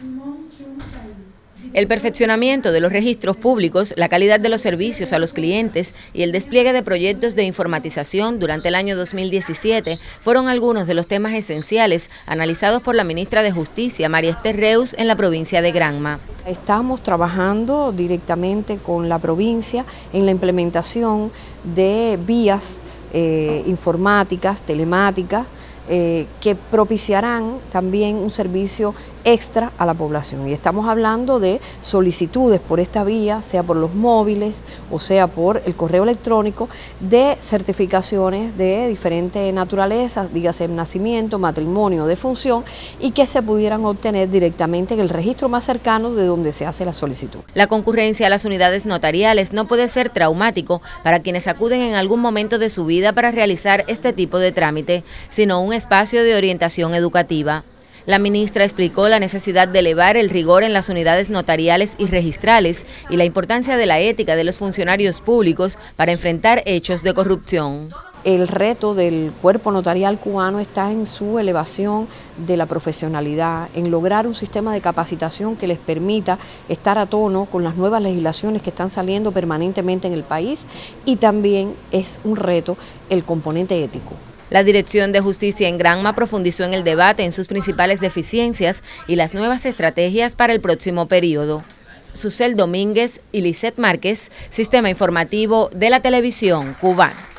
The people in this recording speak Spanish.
El perfeccionamiento de los registros públicos, la calidad de los servicios a los clientes y el despliegue de proyectos de informatización durante el año 2017 fueron algunos de los temas esenciales analizados por la ministra de Justicia, María Esther Reus, en la provincia de Granma. Estamos trabajando directamente con la provincia en la implementación de vías informáticas, telemáticas, que propiciarán también un servicio extra a la población. Y estamos hablando de solicitudes por esta vía, sea por los móviles o sea por el correo electrónico, de certificaciones de diferente naturaleza, dígase nacimiento, matrimonio, defunción, y que se pudieran obtener directamente en el registro más cercano de donde se hace la solicitud. La concurrencia a las unidades notariales no puede ser traumático para quienes acuden en algún momento de su vida para realizar este tipo de trámite, sino un espacio de orientación educativa. La ministra explicó la necesidad de elevar el rigor en las unidades notariales y registrales y la importancia de la ética de los funcionarios públicos para enfrentar hechos de corrupción. El reto del cuerpo notarial cubano está en su elevación de la profesionalidad, en lograr un sistema de capacitación que les permita estar a tono con las nuevas legislaciones que están saliendo permanentemente en el país, y también es un reto el componente ético. La Dirección de Justicia en Granma profundizó en el debate en sus principales deficiencias y las nuevas estrategias para el próximo periodo. Susel Domínguez y Lisette Márquez, Sistema Informativo de la Televisión Cubana.